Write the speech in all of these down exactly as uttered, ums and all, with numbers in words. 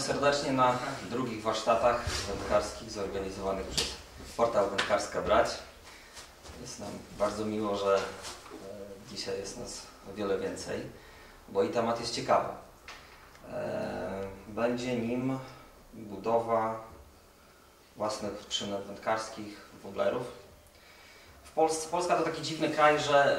serdecznie na drugich warsztatach wędkarskich zorganizowanych przez portal Wędkarska Brać. Jest nam bardzo miło, że dzisiaj jest nas o wiele więcej, bo i temat jest ciekawy. Będzie nim budowa własnych przynęt wędkarskich, woblerów. W Polsce, Polska to taki dziwny kraj, że,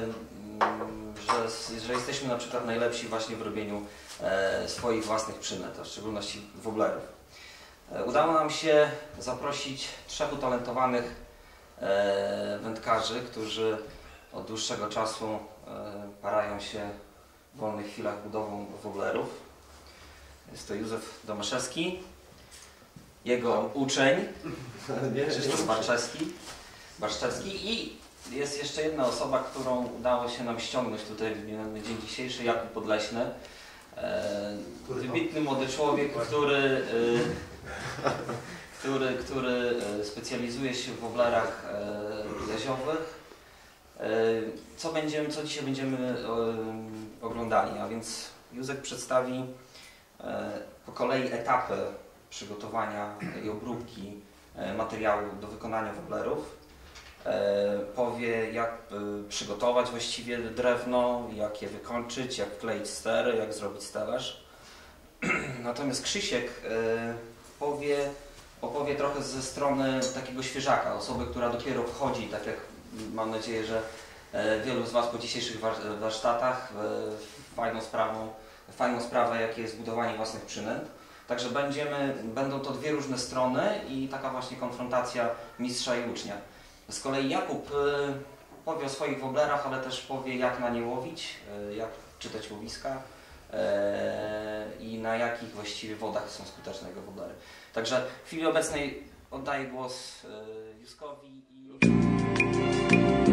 że, że jesteśmy na przykład najlepsi właśnie w robieniu swoich własnych przynęt, a w szczególności woblerów. Udało nam się zaprosić trzech utalentowanych wędkarzy, którzy od dłuższego czasu parają się w wolnych chwilach budową woblerów. Jest to Józef Domaszewski, jego uczeń Krzysztof Barczewski, Barszczewski i jest jeszcze jedna osoba, którą udało się nam ściągnąć tutaj w dzień dzisiejszy, Jakub Podleśny. Wybitny młody człowiek, który, który, który specjalizuje się w woblerach jaziowych. Co, będziemy, co dzisiaj będziemy oglądali, a więc Józek przedstawi po kolei etapy przygotowania i obróbki materiału do wykonania woblerów. Powie, jak przygotować właściwie drewno, jak je wykończyć, jak wkleić stery, jak zrobić stelaż. Natomiast Krzysiek powie, opowie trochę ze strony takiego świeżaka, osoby, która dopiero wchodzi, tak jak mam nadzieję, że wielu z Was po dzisiejszych warsztatach, fajną sprawą, fajną sprawę, jakie jest budowanie własnych przynęt. Także będziemy, będą to dwie różne strony i taka właśnie konfrontacja mistrza i ucznia. Z kolei Jakub powie o swoich woblerach, ale też powie, jak na nie łowić, jak czytać łowiska i na jakich właściwie wodach są skuteczne jego woblery. Także w chwili obecnej oddaję głos Józkowi i...